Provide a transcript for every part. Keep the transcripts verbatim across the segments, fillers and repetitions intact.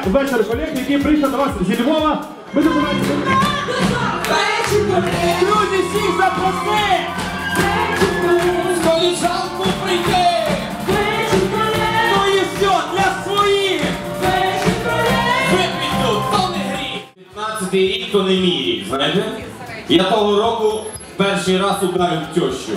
вечір колег, який прийшов до вас зі Львова. Ми допомагаємо. Друзі, всіх запроси! Столічанку прийти! Ну і все, для своїх! Випіть тут, то не гріх! п'ятнадцятий рік, то не мій рік, знаєте? Я того року перший раз ударив тещу.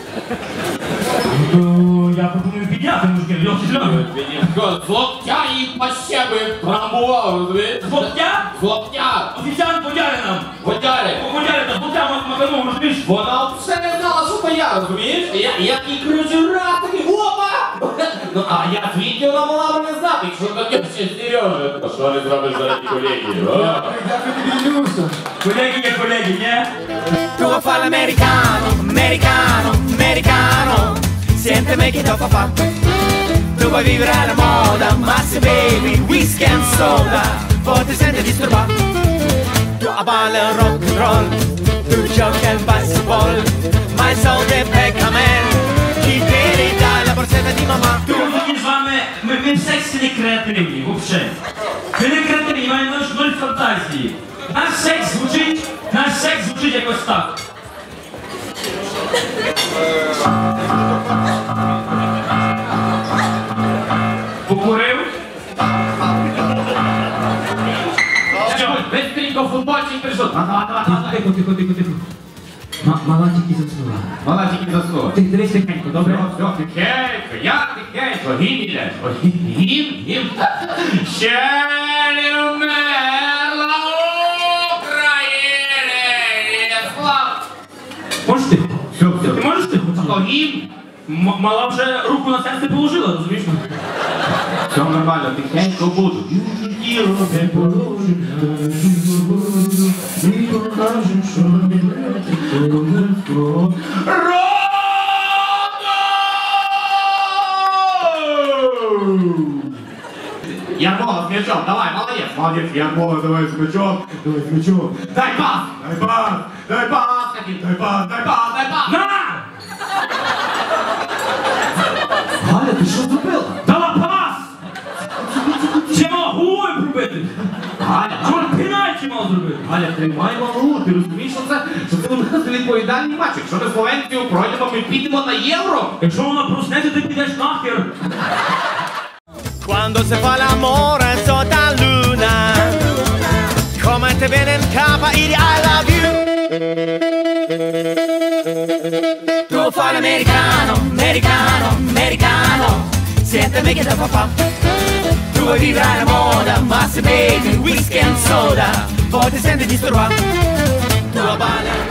Я пропоную підняти, мужики, льохи шльоги. З локтя її по щеби трамбував, розумієш? З локтя? З локтя! Офіціант подяри нам. Водяри! Подяри нам, з локтя маканув, розумієш? Вона все не знала, що то я, розумієш? Я, я такий кричу, раз, такий, опа! Ну, а я звідки вона могла мене знати, якщо то теща Сережа. А що не зробиш заради колеги? Дякую тобі, Люся. Колеги є колеги, ні? Tu vuoi fare l'americano, americano, americano. Siénteme che dopo fa. Tu vuoi vivere alla moda, ma se bevi whisky and soda, poi ti senti disturbato. Tu balla rock and roll, tu giochi al baseball, ma i soldi pecca man. Chi te li dà la borsetta di mamma? Tu Ми з вами, ми, ми в сексі не креативні, взагалі. Ми не креативні, маємо нуль фантазії. Наш секс звучить, наш секс звучить якось так. Покурив? Що, быстренько футбольчик прийшов. Тихо, тихо, тихо, тихо. Мала тільки заснула. Вона тільки заснула. Ти дивись тихенько, добре? Все, тихенько, я тихенько, гімн іде. Гімн, гімн. Ще не вмерла Україна, слава. Можеш тихо? Все, все. Ти можеш тихо? То гімн. М- Мала вже руку на серце положила, розумієш? Все нормально, тихенько буду. Ярмола с мячом, давай, молодец, молодец, Ярмола, давай с мячом, давай с мячом. Дай пас, дай пас, дай пас, дай пас, дай пас, дай пас. На! Галя, ти що зробила? Дала пас! Ще мала головою пробити! Галя, Чого пенальті мала зробити? Галя, тримай малу, ти розумієш, що це, що це у нас відповідальний матч. Якщо ми Словенцію пройдемо, ми підемо на Євро. Якщо вона проснеться, ти підеш нахер! Quando si fa l'amore sotto la luna, come te viene in capa il I love you. Tu vuoi fare l'americano, americano, americano. Siénteme che dopo fa. Tu vuoi vivere alla moda, ma se bevi whisky and soda, poi ti senti disturbato. Tu vuoi ballare